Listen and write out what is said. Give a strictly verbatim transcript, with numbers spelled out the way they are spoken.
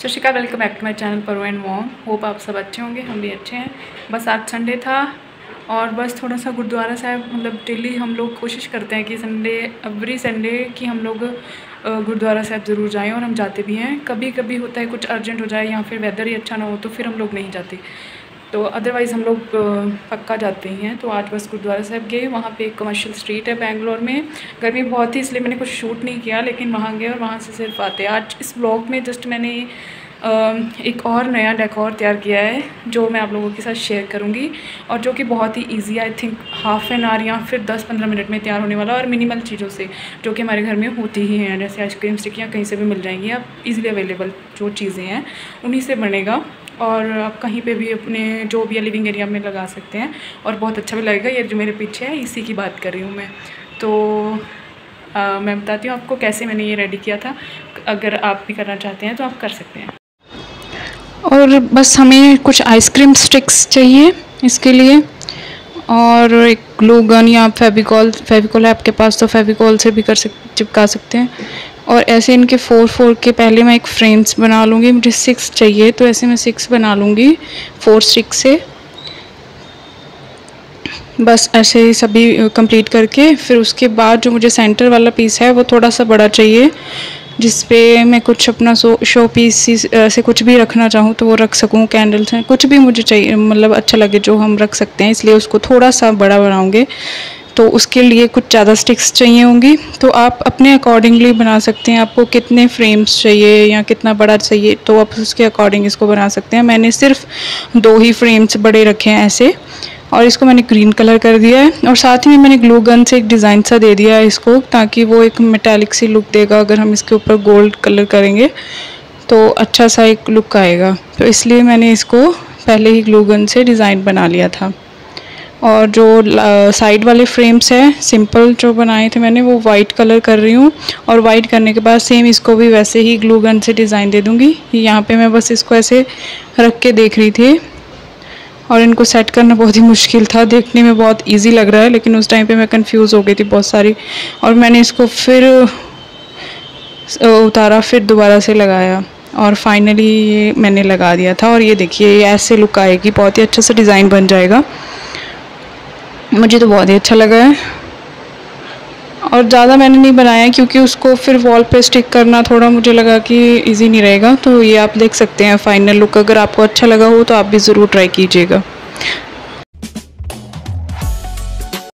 सत श्री अकाल, welcome back to my channel Paro and mom. Hope आप सब अच्छे होंगे, हम भी अच्छे हैं। बस आज संडे था और बस थोड़ा सा गुरुद्वारा साहब, मतलब डेली हम लोग कोशिश करते हैं कि संडे एवरी संडे कि हम लोग गुरुद्वारा साहब ज़रूर जाएं, और हम जाते भी हैं। कभी कभी होता है कुछ अर्जेंट हो जाए या फिर वेदर ही अच्छा ना हो तो फिर हम लोग नहीं जाते, तो अदरवाइज़ हम लोग पक्का जाते ही हैं। तो आज बस गुरुद्वारा साहब गए। वहाँ पे एक कमर्शियल स्ट्रीट है बेंगलोर में। गर्मी बहुत थी इसलिए मैंने कुछ शूट नहीं किया, लेकिन वहाँ गए और वहाँ से सिर्फ आते। आज इस ब्लॉग में जस्ट मैंने एक और नया डेकोर तैयार किया है जो मैं आप लोगों के साथ शेयर करूँगी, और जो कि बहुत ही easy, I think half an hour या फिर दस पंद्रह मिनट में तैयार होने वाला, और मिनिमल चीज़ों से जो कि हमारे घर में होती ही हैं। जैसे आइसक्रीम स्टिकियाँ कहीं से भी मिल जाएंगी, आप इजीली अवेलेबल जो चीज़ें हैं उन्हीं से बनेगा, और आप कहीं पे भी अपने जो भी लिविंग एरिया में लगा सकते हैं और बहुत अच्छा भी लगेगा। ये जो मेरे पीछे है इसी की बात कर रही हूँ मैं। तो आ, मैं बताती हूँ आपको कैसे मैंने ये रेडी किया था। अगर आप भी करना चाहते हैं तो आप कर सकते हैं। और बस हमें कुछ आइसक्रीम स्टिक्स चाहिए इसके लिए, और एक ग्लू गन या फेविकॉल फेविकॉल है आपके पास तो फेविकॉल से भी कर सक चिपका सकते हैं। और ऐसे इनके फोर फोर के पहले मैं एक फ्रेम्स बना लूँगी। मुझे सिक्स चाहिए तो ऐसे मैं सिक्स बना लूँगी फोर स्टिक्स से। बस ऐसे ही सभी कंप्लीट करके फिर उसके बाद जो मुझे सेंटर वाला पीस है वो थोड़ा सा बड़ा चाहिए, जिस पे मैं कुछ अपना शो शो पीस से कुछ भी रखना चाहूँ तो वो रख सकूँ। कैंडल्स हैं, कुछ भी मुझे चाहिए, मतलब अच्छा लगे जो हम रख सकते हैं, इसलिए उसको थोड़ा सा बड़ा बनाऊँगे। तो उसके लिए कुछ ज़्यादा स्टिक्स चाहिए होंगी, तो आप अपने अकॉर्डिंगली बना सकते हैं। आपको कितने फ्रेम्स चाहिए या कितना बड़ा चाहिए तो आप उसके अकॉर्डिंग इसको बना सकते हैं। मैंने सिर्फ दो ही फ्रेम्स बड़े रखे हैं ऐसे, और इसको मैंने ग्रीन कलर कर दिया है, और साथ ही में मैंने ग्लू गन से एक डिज़ाइन सा दे दिया है इसको, ताकि वो एक मेटालिक सी लुक देगा। अगर हम इसके ऊपर गोल्ड कलर करेंगे तो अच्छा सा एक लुक आएगा, तो इसलिए मैंने इसको पहले ही ग्लू गन से डिज़ाइन बना लिया था। और जो साइड वाले फ्रेम्स हैं सिंपल जो बनाए थे मैंने, वो वाइट कलर कर रही हूँ, और वाइट करने के बाद सेम इसको भी वैसे ही ग्लू गन से डिज़ाइन दे दूँगी। यहाँ पे मैं बस इसको ऐसे रख के देख रही थी, और इनको सेट करना बहुत ही मुश्किल था। देखने में बहुत इजी लग रहा है, लेकिन उस टाइम पे मैं कंफ्यूज हो गई थी बहुत सारी, और मैंने इसको फिर उतारा, फिर दोबारा से लगाया, और फाइनली ये मैंने लगा दिया था। और ये देखिए ये ऐसे लुक आएगी, बहुत ही अच्छा सा डिज़ाइन बन जाएगा। मुझे तो बहुत ही अच्छा लगा है, और ज़्यादा मैंने नहीं बनाया क्योंकि उसको फिर वॉल पे स्टिक करना थोड़ा मुझे लगा कि इजी नहीं रहेगा। तो ये आप देख सकते हैं फाइनल लुक। अगर आपको अच्छा लगा हो तो आप भी ज़रूर ट्राई कीजिएगा।